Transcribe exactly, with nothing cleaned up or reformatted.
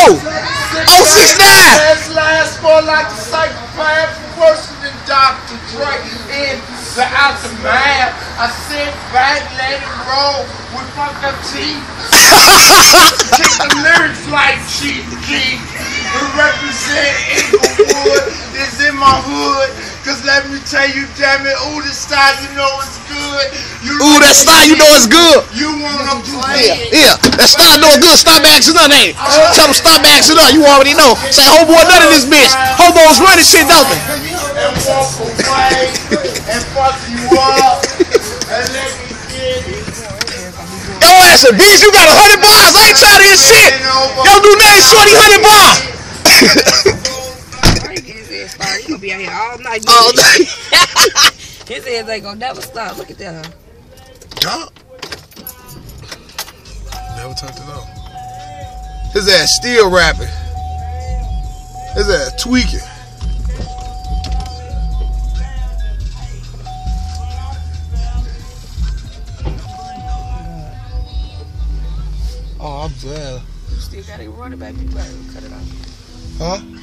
oh, oh six nine. Last, last for like a psychopath, worse than Doctor Dre. In the aftermath, I sit back, let it roll with fucked up teeth. Take the lyrics like cheap key. And represent Inglewood is in my hood. Cause let me tell you, damn it, ooh, this style you know it's good. You Ooh, that style you know it's good. You wanna play it. Yeah, yeah, that style know it's good. Stop acting up, ain't it? Tell them stop acting up. You already know. Say, homeboy, none of this bitch. Homeboys running shit, don't they? And walk away and fuck you up and let me get it. Yo, ass a bitch, you got a hundred bars. I ain't trying to hear shit. Yo, do nothing, shorty, hundred bars. You gonna be out here all night. All night. His ass ain't gonna never stop. Look at that. Huh? Never turned it on. His ass still rapping. His ass tweaking. Oh, I'm glad. You still got it running back. You better cut it off. Huh?